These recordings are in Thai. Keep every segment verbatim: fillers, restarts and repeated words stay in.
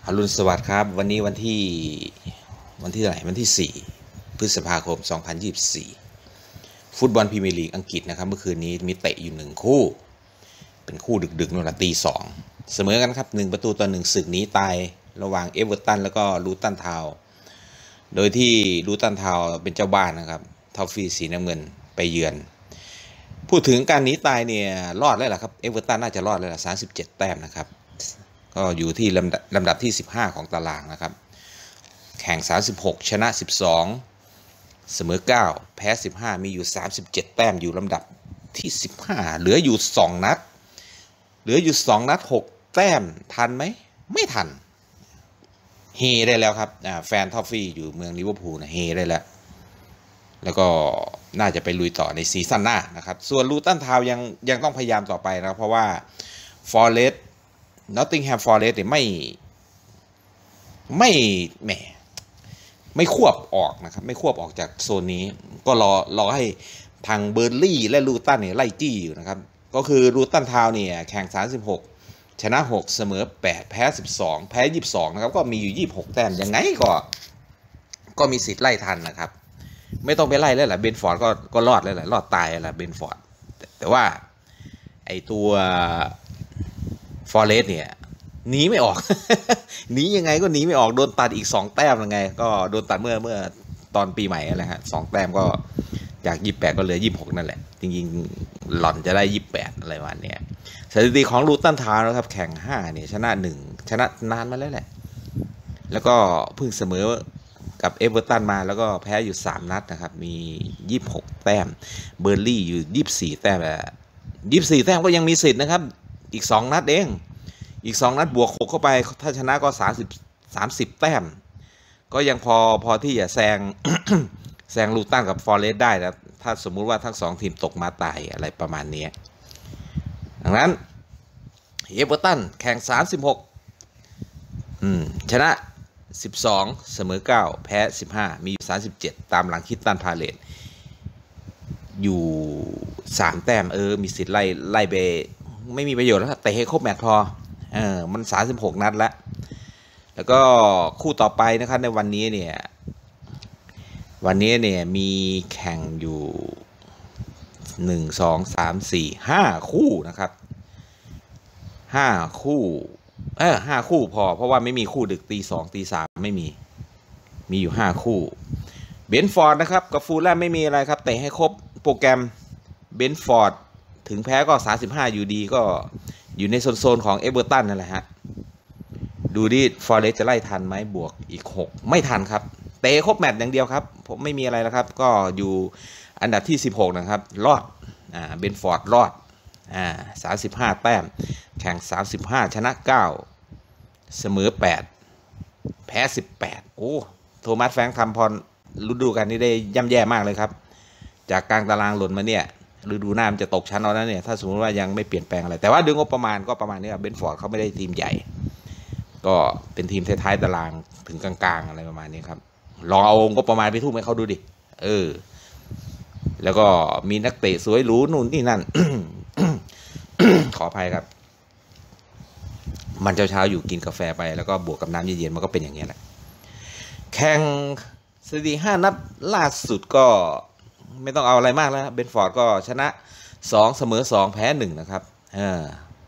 อรุณสวัสดิ์ครับวันนี้วันที่วันที่ไหนวันที่สี่พฤษภาคมสองพันยี่สิบสี่ฟุตบอลพรีเมียร์ลีกอังกฤษนะครับเมื่อคืนนี้มีเตะอยู่หนึ่งคู่เป็นคู่ดึกๆนู่นละตีสองเสมอกันครับหนึ่งประตูต่อหนึ่งศึกนี้ตายระหว่างเอเวอร์ตันแล้วก็ลูตันทาวน์โดยที่ลูตันทาวน์เป็นเจ้าบ้านนะครับทอฟฟี่สีน้ำเงินไปเยือนพูดถึงการหนีตายเนี่ยรอดแล้วล่ะครับเอเวอร์ตันน่าจะรอดแล้วล่ะสามสิบเจ็ดแต้มนะครับก็อยู่ที่ลำดับลำดับที่สิบห้าของตารางนะครับแข่งสามสิบหกชนะสิบสองเสมอเก้าแพ้สิบห้ามีอยู่สามสิบเจ็ดแต้มอยู่ลำดับที่สิบห้าเหลืออยู่สองนัดเหลืออยู่สองนัดหกแต้มทันไหมไม่ทันเฮได้แล้วครับแฟนทอฟฟี่อยู่เมืองลิเวอร์พูลนะเฮได้แล้วแล้วก็น่าจะไปลุยต่อในซีซั่นหน้านะครับส่วนลูตันทาวน์ยังยังต้องพยายามต่อไปนะเพราะว่าฟอเรสต์นอตติงแฮมฟอเรสต์เนี่ยไม่ไม่แหมไม่ควบออกนะครับไม่ควบออกจากโซนนี้ก็รอรอให้ทางเบอร์ลี่และลูตันเนี่ยไล่จี้อยู่นะครับก็คือลูตันทาวน์เนี่ยแข่งสามสิบหกชนะหกเสมอแปดแพ้สิบสองแพ้ยี่สิบสองนะครับก็มีอยู่ยี่สิบหกแต้มยังไงก็ก็มีสิทธิ์ไล่ทันนะครับไม่ต้องไปไล่แล้วแหละเบนฟอร์ดก็ก็รอดแล้วแหละรอดตายแล้วแหละเบนฟอร์ดแต่ว่าไอตัวฟอเรสต์เนี่ยหนีไม่ออก หนียังไงก็หนีไม่ออกโดนตัดอีกสองแต้มยังไงก็โดนตัดเมื่อเมื่อตอนปีใหม่อะไรฮะสองแต้มก็จากยี่สิบแปดก็เหลือยี่สิบหกนั่นแหละจริงๆหล่อนจะได้ยี่สิบแปดอะไรวันเนี้ยสถิติของลูตันทาวน์นะครับแข่งห้าเนี่ยชนะหนึ่งชนะนานมาแล้วแหละแล้วก็เพิ่งเสมอกับเอเวอร์ตันมาแล้วก็แพ้อยู่สามนัดนะครับมียี่สิบหกแต้มเบอร์ลี่อยู่ยี่สิบสี่แต้มแล้วยี่สิบสี่แต้มก็ยังมีสิทธิ์นะครับอีกสองนัดเองอีกสองนัดบวกหกเข้าไปถ้าชนะก็สามสิบ สามสิบแต้มก็ยังพอพอที่จะแซง แซงลูตันกับฟอเรสต์ได้นะถ้าสมมุติว่าทั้งสองทีมตกมาตายอะไรประมาณนี้ดังนั้นเอเวอร์ตันแข่งสามสิบหกอืมชนะสิบสองเสมอเก้าแพ้สิบห้ามีอยู่สามสิบเจ็ดตามหลังคิดตันพาเลตอยู่สามแต้มเออมีสิทธิ์ไล่ไล่ไปไม่มีประโยชน์แล้วแต่ให้ครบแมตช์พอเออมันสามสิบหกนัดแล้วแล้วก็คู่ต่อไปนะครับในวันนี้เนี่ยวันนี้เนี่ยมีแข่งอยู่หนึ่ง สอง สาม สี่ ห้าคู่นะครับห้าคู่เออห้าคู่พอเพราะว่าไม่มีคู่ดึกตีสองตีสามไม่มีมีอยู่ห้าคู่เบนฟอร์ดนะครับกับฟูลแลมไม่มีอะไรครับแต่ให้ครบโปรแกรมเบนฟอร์ดถึงแพ้ก็สามสิบห้าอยู่ดีก็อยู่ในโซนๆของเอเวอร์ตันนั่นแหละฮะดูดิฟอเรสต์จะไล่ทันไหมบวกอีกหกไม่ทันครับเตะครบแมตช์อย่างเดียวครับผมไม่มีอะไรแล้วครับก็อยู่อันดับที่สิบหกนะครับรอดอ่าเบนฟอร์ดรอดอ่าสามสิบห้าแต้มแข่งสามสิบห้าชนะเก้าเสมอแปดแพ้สิบแปดโอ้โทมัสแฟรงค์ทำพรฤดูกาลนี้ได้ย่ำแย่มากเลยครับจากกลางตารางหล่นมาเนี่ยฤดูหน้ามันจะตกชั้นเอาแล้วเนี่ยถ้าสมมติว่ายังไม่เปลี่ยนแปลงอะไรแต่ว่าดึงงบประมาณก็ประมาณนี้ครับเบนฟอร์ดเขาไม่ได้ทีมใหญ่ก็เป็นทีมท้ายๆตารางถึงกลางๆอะไรประมาณนี้ครับลองเอางบประมาณไปทุ่มให้เขาดูดิเออแล้วก็มีนักเตะสวยหรูนู่นนี่นั่น ขออภัยครับมันเช้าๆอยู่กินกาแฟไปแล้วก็บวกกับน้ำเย็นๆมันก็เป็นอย่างนี้แหละแข่งสถิติห้านัดล่าสุดก็ไม่ต้องเอาอะไรมากแล้วเบนฟอร์ดก็ชนะสองเสมอสองแพ้หนึ่งนะครับเออ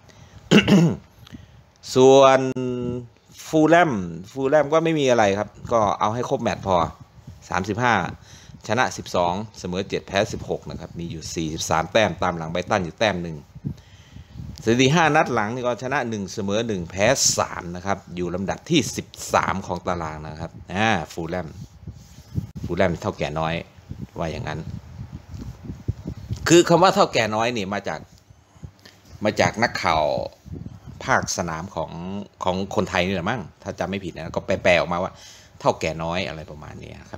ส่วนฟูลแลมฟูลแลมก็ไม่มีอะไรครับก็เอาให้ครบแมตช์พอสามสิบห้าชนะสิบสองเสมอเจ็ดแพ้สิบหกนะครับมีอยู่สี่สิบสามแต้มตามหลังไบรตันอยู่แต้มหนึ่งสถิติห้านัดหลังนี่ก็ชนะหนึ่งเสมอหนึ่งแพ้สามนะครับอยู่ลำดับที่สิบสามของตารางนะครับอ่าฟูลแลมฟูลแลมเท่าแก่น้อยว่าอย่างนั้นคือคำว่าเท่าแก่น้อยนี่มาจากมาจากนักข่าวภาคสนามของของคนไทยนี่แหละมั้งถ้าจำไม่ผิดนะก็แปลออกมาว่าเท่าแก่น้อยอะไรประมาณนี้ครับ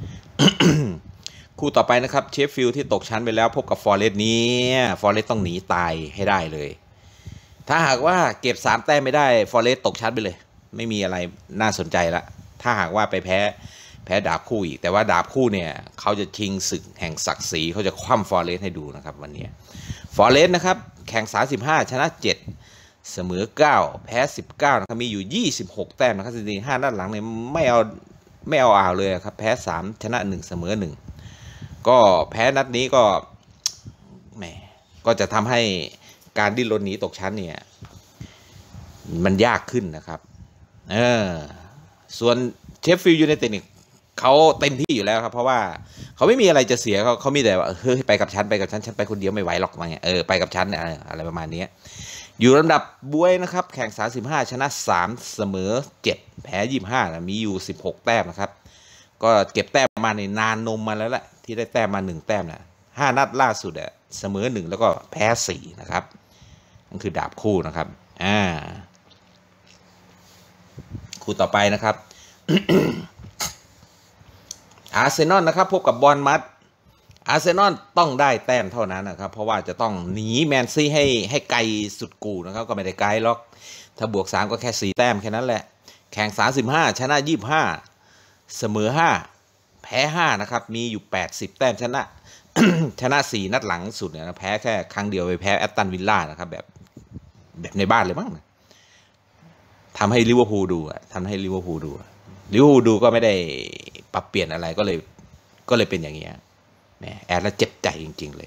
คู่ต่อไปนะครับเชฟฟิลด์ที่ตกชั้นไปแล้วพบกับฟอเรสต์นี้ฟอเรสต์ต้องหนีตายให้ได้เลยถ้าหากว่าเก็บสามแต้มไม่ได้ฟอเรสต์ตกชั้นไปเลยไม่มีอะไรน่าสนใจละถ้าหากว่าไปแพ้แพ้ดาบคู่อีกแต่ว่าดาบคู่เนี่ยเขาจะชิงศึกแห่งศักดิ์ศรีเขาจะคว่ำฟอเรสต์ให้ดูนะครับวันนี้ฟอเรสต์นะครับแข่งสามสิบห้าชนะเจ็ดเสมอเก้าแพ้สิบเก้านะครับมีอยู่ยี่สิบหกแต้มนะครับจริงๆห้านัดหลังเนี่ยไม่เอาไม่เอาอ่าวเลยครับแพ้สามชนะหนึ่งเสมอหนึ่งก็แพ้นัดนี้ก็แหมก็จะทำให้การดิ้นรนหนีตกชั้นเนี่ยมันยากขึ้นนะครับเออส่วนเชฟฟิลด์ยูไนเต็ดเนี่ยเขาเต็มที่อยู่แล้วครับเพราะว่าเขาไม่มีอะไรจะเสียเขาเขามีแต่ว่าเฮ้ยไปกับฉันไปกับฉันฉันไปคนเดียวไม่ไหวหรอกมาเงี้ยเออไปกับฉันอะไรประมาณนี้อยู่ลำดับบวยนะครับแข่งสามสิบห้าชนะสามเสมอเจ็ดแพ้ยี่สิบห้านะมีอยู่สิบหกแต้มนะครับก็เก็บแต้มมาในนานนมมาแล้วแหละที่ได้แต้มมาหนึ่งแต้มนะห้านัดล่าสุดอะเสมอหนึ่งแล้วก็แพ้สี่นะครับนั่นคือดาบคู่นะครับอ่าคู่ต่อไปนะครับ อาร์เซนอลนะครับพบกับบอร์นมัธอาร์เซนอลต้องได้แต้มเท่านั้นนะครับเพราะว่าจะต้องหนีแมนซีให้ให้ไกลสุดกูนะครับก็ไม่ได้ไกลหรอกถ้าบวกสามก็แค่สี่แต้มแค่นั้นแหละแข่งสามสิบห้าชนะยี่สิบห้าเสมอห้าแพ้ห้านะครับมีอยู่แปดสิบแต้มชนะ ชนะสี่นัดหลังสุดเนี่ยนะแพ้แค่ครั้งเดียวไปแพ้แอตตันวิลล่านะครับแบบแบบในบ้านเลยมั้งทำให้ลิเวอร์พูลดูอะทำให้ลิเวอร์พูลดูลิเวอร์พูลดูก็ไม่ได้ปรับเปลี่ยนอะไรก็เลยก็เลยเป็นอย่างเงี้ยแหมแอดแล้วเจ็บใจจริงๆเลย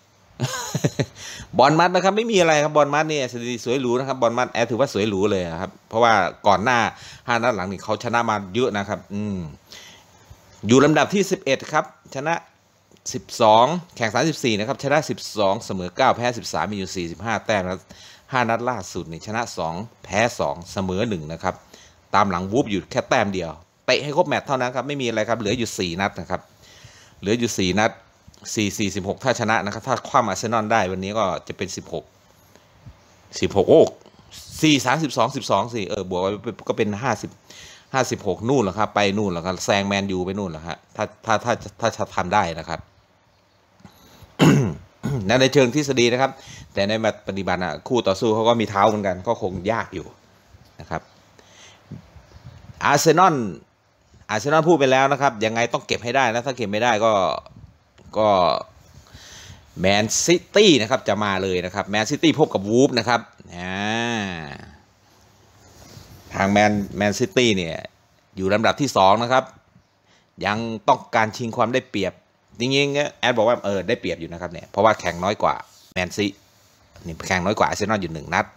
บอลมัดนะครับไม่มีอะไรครับบอลมัดเนี่ยสถิติสวยหรูนะครับบอลมัดแอดถือว่าสวยหรูเลยครับเพราะว่าก่อนหน้าห้านัดหลังนี่เขาชนะมาเยอะนะครับอืมอยู่ลำดับที่สิบเอ็ดครับชนะสิบสองแข่งสามสิบสี่นะครับชนะสิบสองเสมอเก้าแพ้สิบสามมีอยู่สี่สิบห้าแต้มแล้วห้านัดล่าสุดนี่ชนะสองแพ้สองเสมอหนึ่งนะครับตามหลังวูฟอยู่แค่แต้มเดียวเตะให้ครบแมตช์เท่านั้นครับไม่มีอะไรครับเหลืออยู่สี่นัดนะครับเหลืออยู่สี่นัดสี่สี่สิบหกถ้าชนะนะครับถ้าคว้าอาร์เซนอลได้วันนี้ก็จะเป็นสิบหกสิบหกโอ้สี่สามสิบสองสิบสองสี่เออบวกก็เป็นห้าสิบห้าสิบหกนู่นแหละครับไปนู่นแหละครับแซงแมนยูไปนู่นแหละครับถ้าถ้าถ้าถ้าทำได้นะครับ ในเชิงทฤษฎีนะครับแต่ในปฏิบัติคู่ต่อสู้เขาก็มีเท้าเหมือนกันก็คงยากอยู่นะครับอาร์เซนอลอาร์เซนอลพูดไปแล้วนะครับยังไงต้องเก็บให้ได้นะถ้าเก็บไม่ได้ก็ก็แมนซิตี้นะครับจะมาเลยนะครับแมนซิตี้พบกับวูฟนะครับทางแมนแมนซิตี้เนี่ยอยู่ลำดับที่สองนะครับยังต้องการชิงความได้เปรียบจริงๆแอดบอกว่าเออได้เปรียบอยู่นะครับเนี่ยเพราะว่าแข่งน้อยกว่าแมนซีนี่แข่งน้อยกว่าอาร์เซนอลอยู่หนึ่งนัด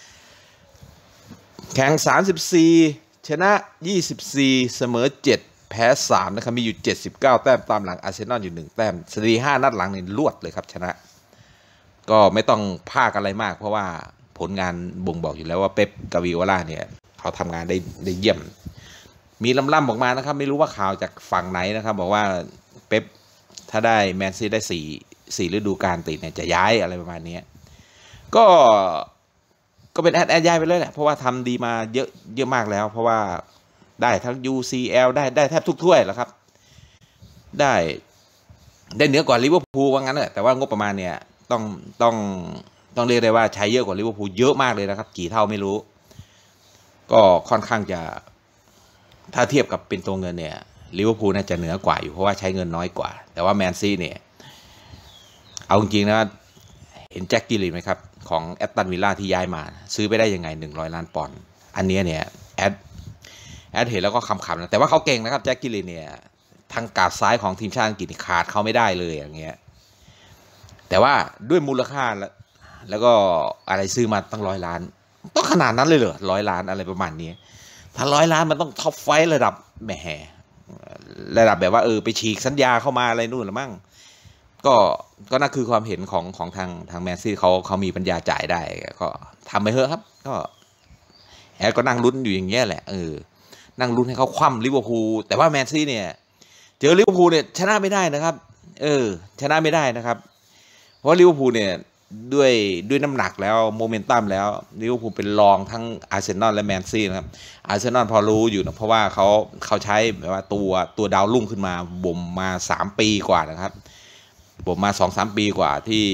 แข่งสามสิบสี่ชนะยี่สิบสี่เสมอเจ็ดแพ้สามนะครับมีอยู่เจ็ดสิบเก้าแต้มตามหลังอาร์เซนอลอยู่หนึ่งแต้มสถิติห้านัดหลังนี่รวดเลยครับชนะก็ไม่ต้องพากอะไรมากเพราะว่าผลงานบ่งบอกอยู่แล้วว่าเป๊ปกาวิโอล่าเนี่ยเขาทำงานได้ได้เยี่ยมมีล่ำๆออกมานะครับไม่รู้ว่าข่าวจากฝั่งไหนนะครับบอกว่าเป๊ปถ้าได้แมนซีได้สี่สี่ฤดูกาลติดเนี่ยจะย้ายอะไรประมาณนี้ก็ก็เป็นแอดแอดย้ายไปเลยแหละเพราะว่าทำดีมาเยอะเยอะมากแล้วเพราะว่าได้ทั้ง ยู ซี แอล ได้ได้แทบทุกถ้วยแล้วครับได้ได้เหนือกว่าลิเวอร์พูลว่างั้นแหละแต่ว่างบประมาณเนี่ยต้องต้องต้องเรียกได้ว่าใช้เยอะกว่าลิเวอร์พูลเยอะมากเลยนะครับกี่เท่าไม่รู้ก็ค่อนข้างจะถ้าเทียบกับเป็นตัวเงินเนี่ยลิเวอร์พูลน่าจะเหนือกว่าอยู่เพราะว่าใช้เงินน้อยกว่าแต่ว่าแมนซีเนี่ยเอาจริงๆนะเห็นแจ็คกิลลินไหมครับของแอตตันวิลล่าที่ย้ายมาซื้อไปได้ยังไงหนึ่งร้อยล้านปอนด์อันนี้เนี่ยแอดแอดเห็นแล้วก็ขำๆนะแต่ว่าเขาเก่งนะครับแจ็คกิลลินเนี่ยทางกาดซ้ายของทีมชาติอังกฤษขาดเขาไม่ได้เลยอย่างเงี้ยแต่ว่าด้วยมูลค่าแล้วแล้วก็อะไรซื้อมาตั้งร้อยล้านต้องขนาดนั้นเลยเหรอร้อยล้านอะไรประมาณนี้ถ้าร้อยล้านมันต้องท็อปไฟท์ระดับแหมระดับแบบว่าเออไปฉีกสัญญาเข้ามาอะไรนู่นหรือมั่งก็ก็นั่นคือความเห็นของของทางทางแมนซีเขาเขามีปัญญาจ่ายได้ก็ทำไปเถอะครับก็แอดก็นั่งลุ้นอยู่อย่างเงี้ยแหละเออนั่งลุ้นให้เขาคว่ำลิเวอร์พูลแต่ว่าแมนซีเนี่ยเจอลิเวอร์พูลเนี่ยชนะไม่ได้นะครับเออชนะไม่ได้นะครับเพราะลิเวอร์พูลเนี่ยด้วยด้วยน้ำหนักแล้วโมเมนตัมแล้วลิเวอร์พูลเป็นรองทั้งอาร์เซนอลและแมนซีนะครับอาร์เซนอลพอรู้อยู่นะเพราะว่าเขาเขาใช้แบบว่าตัวตัวดาวรุ่งขึ้นมาบ่มมาสามปีกว่านะครับบ่มมาสองสามปีกว่าที่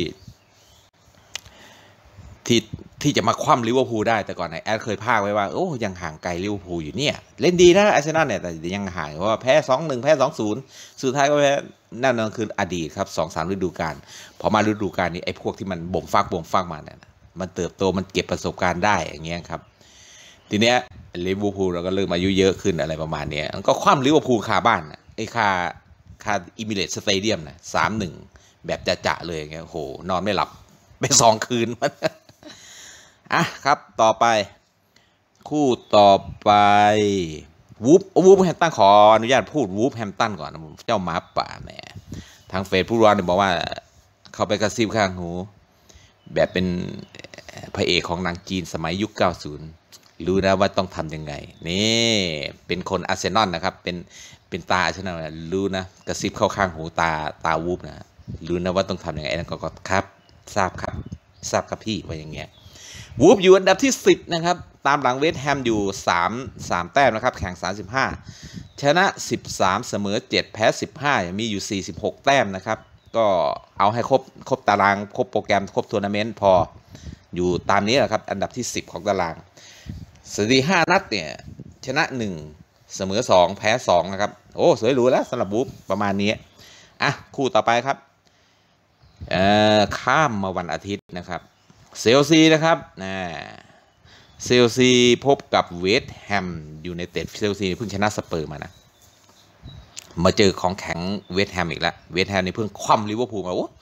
ที่ที่จะมาคว่ำลิเวอร์พูลได้แต่ก่อนไหนแอดเคยพากไว้ว่าโอ้ยังห่างไกลลิเวอร์พูลอยู่เนี่ยเล่นดีนะอาร์เซนอลเนี่ยแต่ยังห่างเพราะว่าแพ้สองหนึ่งแพ้สองศูนย์สุดท้ายก็แพ้นั่นนั่นคืออดีตครับสองสามฤดูกาลพอมาฤดูกาลนี้ไอ้พวกที่มันบ่มฟักบ่มฟักมาเนี่ยมันเติบโตมันเก็บประสบการณ์ได้อย่างเงี้ยครับทีเนี้ยลิเวอร์พูลเราก็เริ่มอายุเยอะขึ้นอะไรประมาณนี้มันก็คว่ำลิเวอร์พูลคาบ้านไอ้คาคาอิมิเรตสเตเดียมนะสามหนึ่งแบบจะๆเลยอย่างเงี้ยโหนอนไม่หลับไปสองคืนมันอ่ะครับต่อไปคู่ต่อไปวูฟวูฟแฮมตันขออนุญาตพูดวูฟแฮมตันก่อนนะเจ้าหมาป่าแหมทางเฟซผู้ร้อนเนี่ยบอกว่าเขาไปกระซิบข้างหูแบบเป็นพระเอกของหนังจีนสมัยยุคเก้าสิบรู้นะว่าต้องทำยังไงนี่เป็นคนอาร์เซนอลนะครับเป็นเป็นตาอาร์เซนอลรู้นะกระซิบเข้าข้างหูตาตาวูฟนะรู้นะว่าต้องทำยังไงนั่นก็ครับทราบครับทราบครับพี่ว่าอย่างเงี้ยวูฟอยู่อันดับที่สิบนะครับตามหลังเวสต์แฮมอยู่สาม สามแต้มนะครับแข่งสามสิบห้าชนะสิบสามเสมอเจ็ดแพ้สิบห้ามีอยู่สี่สิบหกแต้มนะครับก็เอาให้ครบครบตารางครบโปรแกรมครบทัวร์นาเมนต์พออยู่ตามนี้แหละครับอันดับที่สิบของตารางสถิติห้านัดเนี่ยชนะหนึ่งเสมอสองแพ้สองนะครับโอ้สวยหรูแล้วสำหรับวูฟประมาณนี้อ่ะคู่ต่อไปครับเอ่อข้ามมาวันอาทิตย์นะครับเซลซีนะครับนะเซลซีพบกับเวสต์แฮมยูไนเต็ดเซลซีเพิ่งชนะสเปอร์มานะมาเจอของแข็งเวสต์แฮมอีกแล้วเวสต์แฮมนี่เพิ่งคว่ำลิเวอร์พูลมาโอ้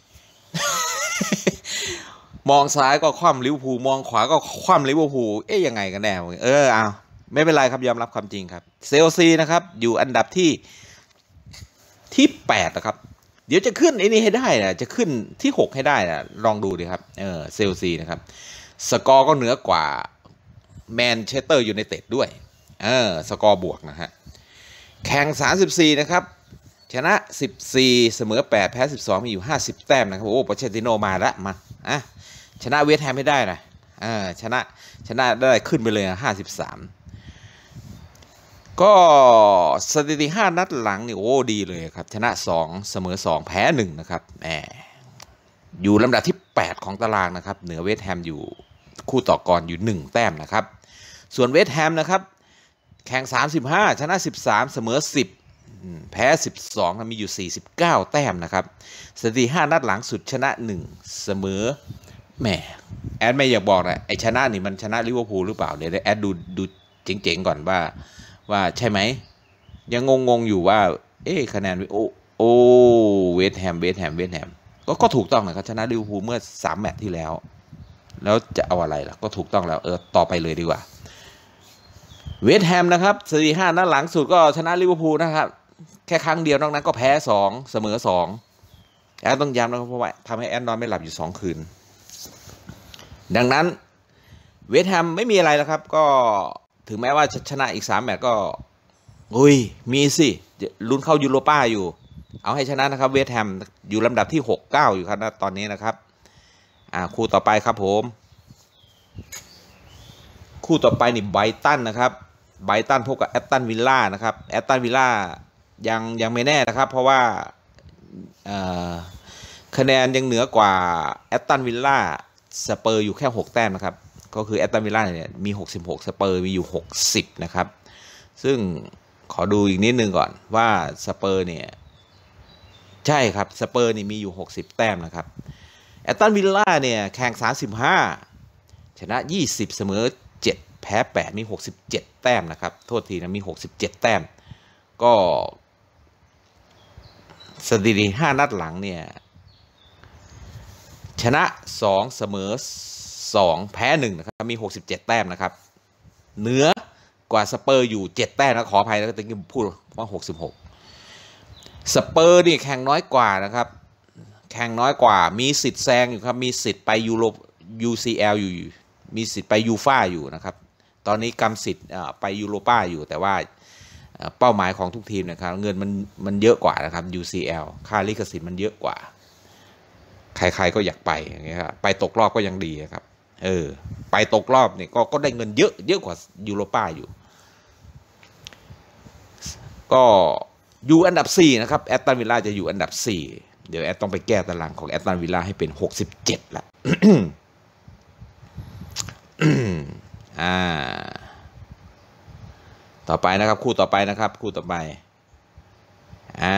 มองซ้ายก็คว่ำลิเวอร์พูลมองขวาก็คว่ำลิเวอร์พูลเอ๊ยยังไงกันแน่เออเอาไม่เป็นไรครับยอมรับความจริงครับเซลซีนะครับอยู่อันดับที่ที่แปดนะครับเดี๋ยวจะขึ้นไอ้นี่ให้ได้นะจะขึ้นที่หกให้ได้นะลองดูดิครับเออเซลซีนะครับสกอร์ก็เหนือกว่าแมนเชสเตอร์ยูไนเต็ดด้วยเออสกอร์บวกนะฮะแข่งสามสิบสี่นะครับชนะสิบสี่เสมอแปดแพ้สิบสองมีอยู่ห้าสิบแต้มนะครับโอ้โปเชตติโนมาแล้วมาอ่ะชนะเวสต์แฮมให้ได้นะอ่าชนะชนะได้ขึ้นไปเลยห้าสิบสามก็สถิติห้านัดหลังนี่โอ้ดีเลยครับชนะสองเสมอสองแพ้หนึ่งนะครับแหมอยู่ลำดับที่แปดของตารางนะครับเหนือเวสต์แฮมอยู่คู่ต่อกรอยู่หนึ่งแต้มนะครับส่วนเวสต์แฮมนะครับแข่งสามสิบห้าชนะสิบสามเสมอสิบแพ้สิบสองมีอยู่สี่สิบเก้าแต้มนะครับสถิติห้านัดหลังสุดชนะหนึ่งเสมอแหมแอดไม่อยากบอกนะไอชนะนี่มันชนะลิเวอร์พูลหรือเปล่าเดี๋ยวแอดดูดูเจ๋งๆก่อนว่าว่าใช่ไหมยังงงๆอยู่ว่าเอ๊ะคะแนนโอโอเวสต์แฮมเวสต์แฮมเวสต์แฮมก็ก็ถูกต้องนะครับชนะลิเวอร์พูลเมื่อสามแมตช์ที่แล้วแล้วจะเอาอะไรล่ะก็ถูกต้องแล้วเออต่อไปเลยดีกว่าเวสต์แฮมนะครับสถิติห้านัดหลังสุดก็ชนะลิเวอร์พูลนะครับแค่ครั้งเดียวนอกนั้นก็แพ้สองเสมอสองแอดต้องย้ำนะครับเพราะว่าทำให้แอดนอนไม่หลับอยู่สองคืนดังนั้นเวสต์แฮมไม่มีอะไรแล้วครับก็ถึงแม้ว่าชนะอีกสามแมตช์ก็อุ้ยมีสิลุ้นเข้ายูโรป้าอยู่เอาให้ชนะนะครับเวสต์แฮมอยู่ลำดับที่หก เก้าอยู่ครับตอนนี้นะครับอ่าคู่ต่อไปครับผมคู่ต่อไปนี่ไบรตันนะครับไบรตันพบกับแอตตันวิลล่านะครับแอตตันวิลล่ายังยังไม่แน่นะครับเพราะว่าคะแนนยังเหนือกว่าแอตตันวิลล่าสเปอร์อยู่แค่หกแต้มนะครับก็คือแอตตันวิลล่าเนี่ยมีหกสิบหกสเปอร์มีอยู่หกสิบนะครับซึ่งขอดูอีกนิดนึงก่อนว่าสเปอร์เนี่ยใช่ครับสเปอร์นี่มีอยู่หกสิบแต้มนะครับแอตตันวิลล่าเนี่ยแข่งสามสิบห้าชนะยี่สิบเสมอเจ็ดแพ้แปดมีหกสิบเจ็ดแต้มนะครับโทษทีนะมีหกสิบเจ็ดแต้มก็สถิติห้านัดหลังเนี่ยชนะสองเสมอสองแพ้หนึ่งนะครับมีหกสิบเจ็ดแต้มนะครับเหนือกว่าสเปอร์อยู่เจ็ดแต้มนะขออภัยนะตะกี้พูดว่าหกสิบหกสเปอร์นี่แข่งน้อยกว่านะครับแข่งน้อยกว่ามีสิทธิ์แซงอยู่ครับมีสิทธิ์ไปยูโร ยู ซี แอล อยู่มีสิทธิ์ไปยูฟ่าอยู่นะครับตอนนี้กำสิทธิ์ไปยูโรป้าอยู่แต่ว่าเป้าหมายของทุกทีมนะครับเงินมันมันเยอะกว่านะครับ ยู ซี แอล ค่าลิขสิทธิ์มันเยอะกว่าใครๆก็อยากไปอย่างเงี้ยครับไปตกรอบก็ยังดีครับเออไปตกรอบเนี่ยก็ก็ได้เงินเยอะเยอะกว่ายูโรป้าอยู่ก็อยู่อันดับสี่นะครับแอตตันวิลล่าจะอยู่อันดับสี่เดี๋ยวแอตต้องไปแก้ตารางของแอตตันวิลล่าให้เป็นหกสิบเจ็ดละอ่าต่อไปนะครับคู่ต่อไปนะครับคู่ต่อไปอ่า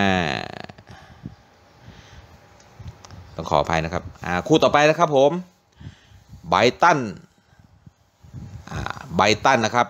ต้องขออภัยนะครับอ่าคู่ต่อไปนะครับผมไบรตันไบรตันนะครับ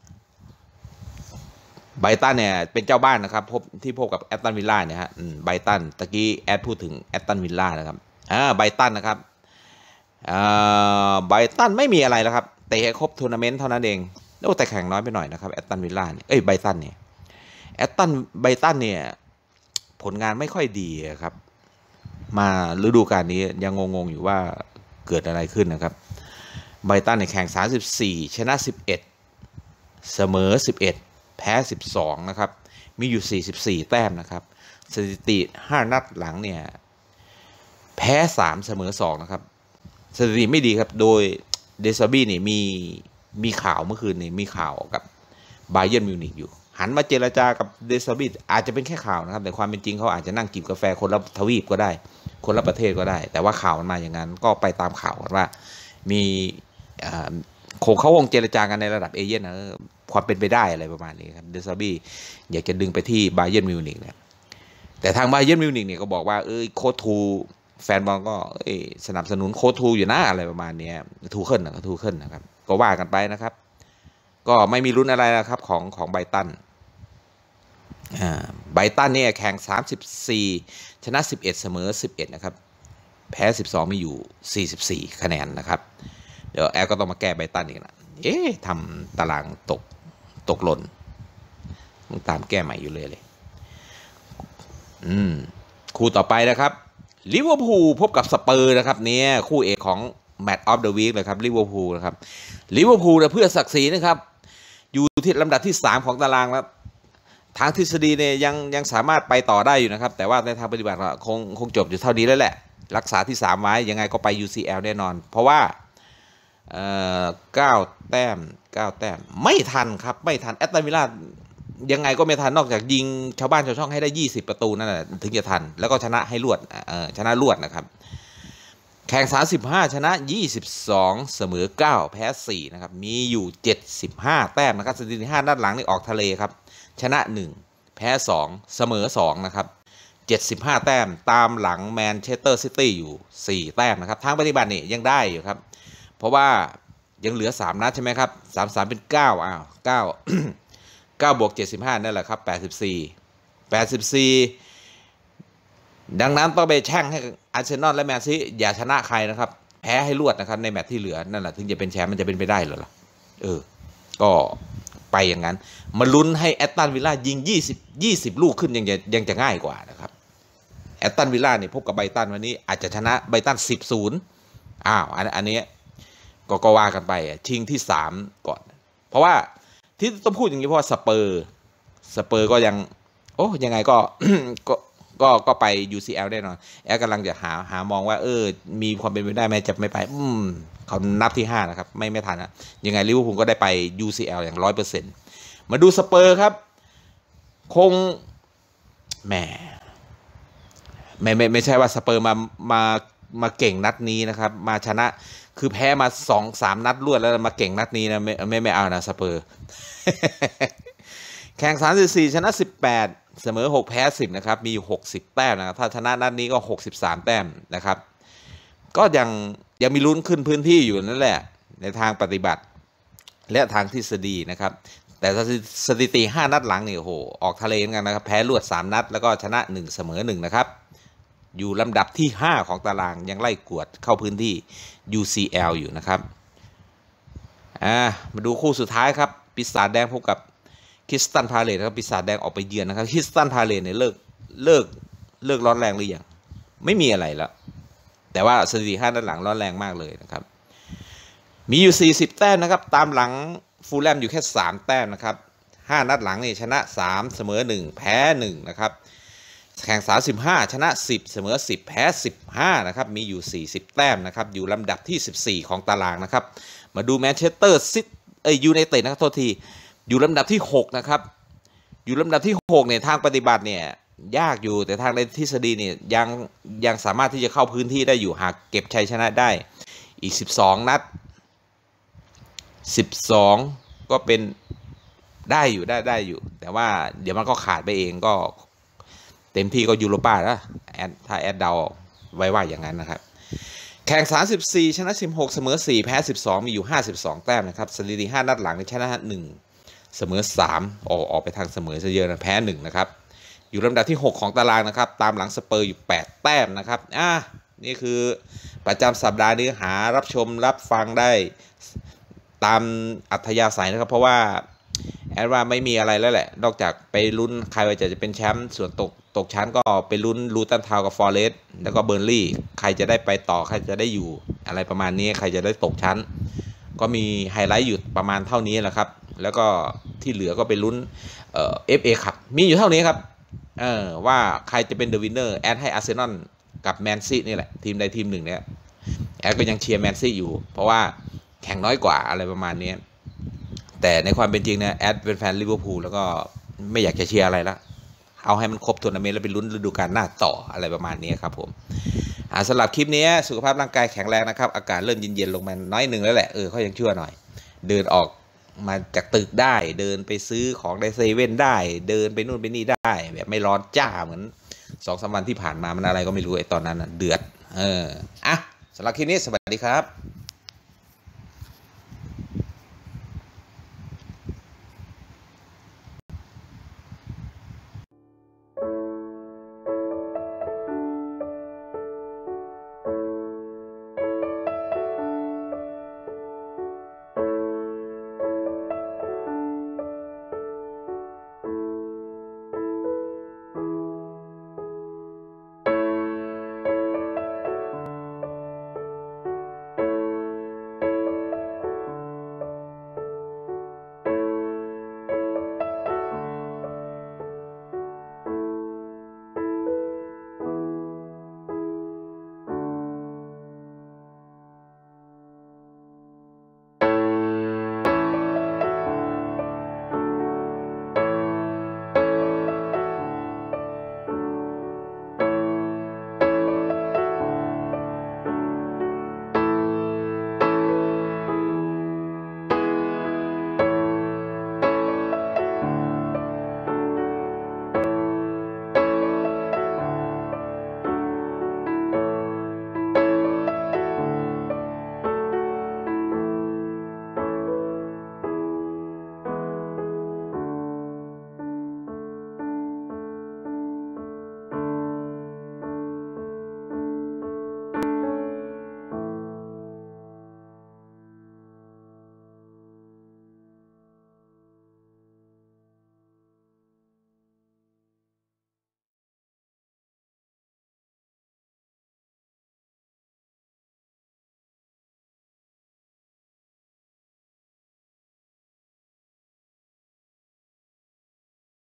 ไบรตันเนี่ยเป็นเจ้าบ้านนะครับพบที่พบกับแอตตันวิลล่าเนี่ยฮะไบรตันตะกี้แอดพูดถึงแอตตันวิลล่านะครับอ่าไบรตันนะครับอ่าไบรตันไม่มีอะไรแล้วครับเตะให้ครบทัวร์นาเมนต์เท่านั้นเองโอ้แต่แข่งน้อยไปหน่อยนะครับแอตตันวิลล่าเนี่ยเอ้ยไบรตันเนี่ยแอตตันไบรตันเนี่ยผลงานไม่ค่อยดีครับมาฤดูกาลนี้ยังงงๆอยู่ว่าเกิดอะไรขึ้นนะครับไบรตันในแข่งสามสิบสี่ชนะสิบเอ็ดเสมอสิบเอ็ดแพ้สิบสองนะครับมีอยู่สี่สิบสี่แต้มนะครับสถิติห้านัดหลังเนี่ยแพ้สามเสมอสองนะครับสถิติไม่ดีครับโดยเดซาบี้นี่มีมีข่าวเมื่อคืนนี่มีข่าวกับบาเยิร์นมิวนิกอยู่หันมาเจรจากับเดซาบี้อาจจะเป็นแค่ข่าวนะครับแต่ความเป็นจริงเขาอาจจะนั่งกินกาแฟคนละทวีปก็ได้คนละประเทศก็ได้แต่ว่าข่าวมันมาอย่างนั้นก็ไปตามข่าวกันว่ามีคงเขาคงเจรจากันในระดับเอเย่นนะความเป็นไปได้อะไรประมาณนี้ครับเดซาบี้อยากจะดึงไปที่บาเยิร์นมิวนิกเนี่ยแต่ทางบาเยิร์นมิวนิกเนี่ยก็บอกว่าเอ้ยโค้ชทูแฟนบอลก็สนับสนุนโค้ชทูอยู่นะอะไรประมาณนี้ทูเคิลนะทูเคิลนะครับก็ว่ากันไปนะครับก็ไม่มีลุ้นอะไรนะครับของของไบรตันอ่าไบรตันเนี่ยแข่งสามสิบสี่ชนะสิบเอ็ดเสมอสิบเอ็ดนะครับแพ้สิบสองมีอยู่สี่สิบสี่คะแนนนะครับเดี๋ยวแอลก็ต้องมาแก้ไบรตันอีกนะเอ๊ะทำตารางตกตกหล่นมึงตามแก้ใหม่อยู่เลยเลยอืมคู่ต่อไปนะครับลิเวอร์พูลพบกับสเปอร์นะครับเนี่ยคู่เอกของแมตช์ออฟเดอะวีคเลยครับลิเวอร์พูลนะครับลิเวอร์พูลเพื่อศักดิ์ศรีนะครับอยู่ที่ลำดับที่สามของตารางแล้วทางทฤษฎีเนี่ยยังยังสามารถไปต่อได้อยู่นะครับแต่ว่าในทางปฏิบัติคงคงจบอยู่เท่านี้แล้วแหละรักษาที่สามไว้ยังไงก็ไป ยู ซี แอล แน่นอนเพราะว่าเอ่อเก้าแต้มเก้าแต้มไม่ทันครับไม่ทันแอตตันวิลล่ายังไงก็ไม่ทันนอกจากยิงชาวบ้านชาวช่องให้ได้ยี่สิบประตูนั่นแหละถึงจะทันแล้วก็ชนะให้รวดเอ่อชนะรวดนะครับแข่งสามสิบห้าชนะยี่สิบสองเสมอเก้าแพ้สี่นะครับมีอยู่เจ็ดสิบห้าแต้มนะครับสถิติห้านัดหลังนี่ออกทะเลครับชนะหนึ่งแพ้สองเสมอสองนะครับเจ็ดสิบห้าแต้มตามหลังแมนเชสเตอร์ซิตี้อยู่สี่แต้มนะครับทางปฏิบัตินี่ยังได้อยู่ครับเพราะว่ายังเหลือสามนัดใช่ไหมครับสาม สามเป็นเก้าอ้าวเก้า เก้าบวกเจ็ดสิบห้านั่นแหละครับแปดสิบสี่ แปดสิบสี่ดังนั้นต้องไปแช่งให้อาร์เซนอลและแมนซีอย่าชนะใครนะครับแพ้ให้รวดนะครับในแมตช์ที่เหลือนั่นแหละถึงจะเป็นแชมป์มันจะเป็นไปได้เหรอล่ะเออก็ไปอย่างนั้นมาลุ้นให้แอตตันวิลล่ายิงยี่สิบ ยี่สิบลูกขึ้นยังจะยังจะง่ายกว่านะครับแอตตันวิลล่าเนี่ยพบกับไบรตันวันนี้อาจจะชนะไบรตัน สิบศูนย์ อ้าวอันอันนี้ก็ก็ว่ากันไปชิงที่สามก่อนเพราะว่าที่ต้องพูดอย่างนี้เพราะว่าสเปอร์สเปอร์ก็ยังโอ้ยังไงก็ ก็ก็ก็ไป ยู ซี แอล แน่นอนแอลกำลังจะหาหามองว่าเออมีความเป็นไปได้ไหมจะไม่ไปอืมเขานับที่ห้านะครับไม่ไม่ทันนะยังไงลิเวอร์พูลก็ได้ไป ยู ซี แอล อย่าง ร้อยเปอร์เซ็นต์ มาดูสเปอร์ครับคงแหมไม่ไม่ไม่ใช่ว่าสเปอร์มามามาเก่งนัดนี้นะครับมาชนะคือแพ้มา สอง สาม นัดรวดแล้วมาเก่งนัดนี้นะไม่ไม่ไม่เอานะสเปอร์ แข่งสามสิบสี่ชนะสิบแปดเสมอหกแพ้สิบนะครับมีอยู่หกสิบแต้มนะครับถ้าชนะนัดนี้ก็หกสิบสามแต้มนะครับก็ยังยังมีลุ้นขึ้นพื้นที่อยู่นั่นแหละในทางปฏิบัติและทางทฤษฎีนะครับแต่สถิติห้านัดหลังนี่โอ้โหออกทะเลกันนะครับแพ้รวดสามนัดแล้วก็ชนะหนึ่งเสมอหนึ่งนะครับอยู่ลำดับที่ห้าของตารางยังไล่กวดเข้าพื้นที่ ยู ซี แอล อยู่นะครับอ่ามาดูคู่สุดท้ายครับปีศาจแดงพบกับคริสตัลพาเลซนะครับปีศาจแดงออกไปเยือนนะครับคริสตัลพาเลซเนี่ยเลิกเลิกเลิกร้อนแรงหรือยังไม่มีอะไรแล้วแต่ว่าสถิติห้านัดหลังร้อนแรงมากเลยนะครับมีอยู่สี่สิบแต้มนะครับตามหลังฟูลแลมอยู่แค่สามแต้มนะครับห้านัดหลังนี่ชนะสามเสมอหนึ่งแพ้หนึ่งนะครับแข่งสามสิบห้าชนะสิบเสมอสิบแพ้สิบห้านะครับมีอยู่สี่สิบแต้มนะครับอยู่ลำดับที่สิบสี่ของตารางนะครับมาดูแมนเชสเตอร์ซิตี้เอ้ยยูไนเต็ดนะครับโทษทีอยู่ลำดับที่หกนะครับอยู่ลำดับที่หกเนี่ยทางปฏิบัติเนี่ยยากอยู่แต่ทางในทฤษฎีเนี่ยยังยังสามารถที่จะเข้าพื้นที่ได้อยู่หากเก็บชัยชนะได้อีกสิบสองนัดสิบสองก็เป็นได้อยู่ได้ได้อยู่แต่ว่าเดี๋ยวมันก็ขาดไปเองก็เต็มที่ก็ยูโรป้าแล้วแอดถ้าแอดเดาไว้ว่าอย่างนั้นนะครับแข่งสามสิบสี่ชนะสิบหกเสมอสี่แพ้สิบสองมีอยู่ห้าสิบสองแต้มนะครับสถิติห้านัดหลังชนะหนึ่งเสมอสามออกออกไปทางเสมอซะเยอะนะแพ้หนึ่งนะครับอยู่ลำดับที่หกของตารางนะครับตามหลังสเปอร์อยู่แปดแต้มนะครับอ่ะนี่คือประจำสัปดาห์นี้หารับชมรับฟังได้ตามอัธยาศัยนะครับเพราะว่าแอดว่าไม่มีอะไรแล้วแหละนอกจากไปลุ้นใครว่าจะเป็นแชมป์ส่วนตกตกชั้นก็ไปลุ้นลูตันทาวน์กับฟอเรสต์แล้วก็เบอร์นลี่ใครจะได้ไปต่อใครจะได้อยู่อะไรประมาณนี้ใครจะได้ตกชั้นก็มีไฮไลท์อยู่ประมาณเท่านี้แหละครับแล้วก็ที่เหลือก็ไปลุ้นเอ่อ เอฟ เอ ครับมีอยู่เท่านี้ครับเออว่าใครจะเป็นเดอะวินเนอร์แอดให้อาร์เซนอลกับแมนซีนี่แหละทีมใดทีมหนึ่งเนี่ยแอดก็ยังเชียร์แมนซีอยู่เพราะว่าแข่งน้อยกว่าอะไรประมาณนี้แต่ในความเป็นจริงเนี่ยแอดเป็นแฟนลิเวอร์พูลแล้วก็ไม่อยากจะเชียร์อะไรละเอาให้มันครบทัวร์นาเมนต์แล้วไปลุ้นฤดูกาลหน้าต่ออะไรประมาณนี้ครับผมสำหรับคลิปนี้สุขภาพร่างกายแข็งแรงนะครับอากาศเริ่มเย็นๆลงมาน้อยหนึ่งแล้วแหละเออเขายังชั่วหน่อยเดินออกมาจากตึกได้เดินไปซื้อของในเซเว่นได้เดินไปนู่นไปนี่ได้แบบไม่ร้อนจ้าเหมือนสองสามวันที่ผ่านมามันอะไรก็ไม่รู้ไอ้ตอนนั้นเดือดเอออ่ะสำหรับคลิปนี้สวัสดีครับ